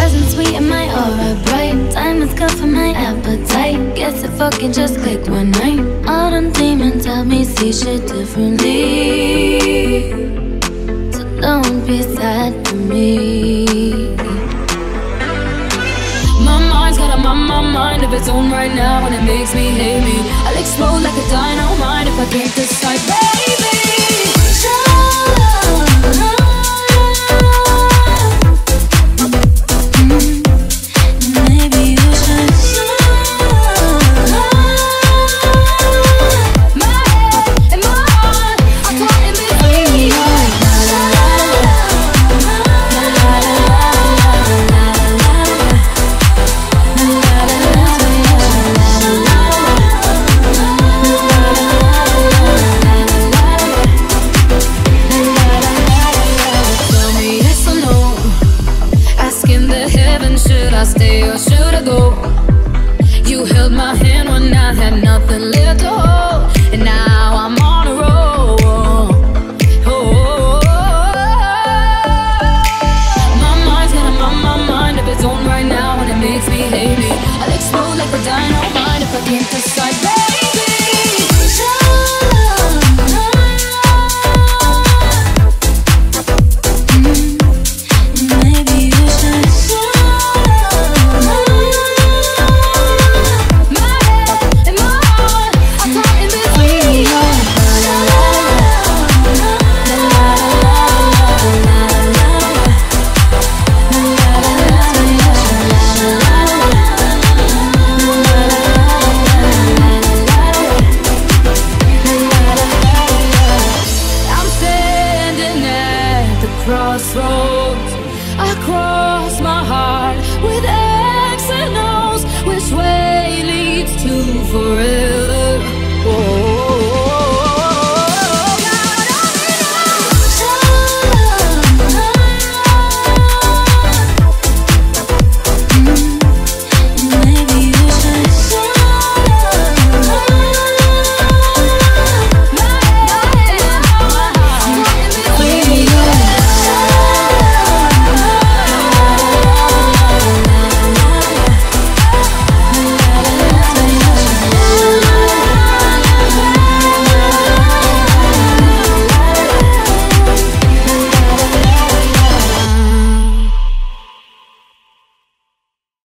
presence sweet and my aura bright. Time is good for my appetite. Guess it fucking just clicked one night. All them demons help me see shit differently. So don't be sad for me. My mind's got a mind of its own right now, and it makes me hate me. I'll explode like a dynamite if I can't decide, baby. Should I stay or should I go? You held my hand when I had nothing left to hold, and now I'm on a roll. Oh, my mind's got my mind of its own right now, and it makes me hate me. I'll explode like a dynamite if I can't decide, baby. Crossroads, I cross my heart with X and O's. Which way leads to forever?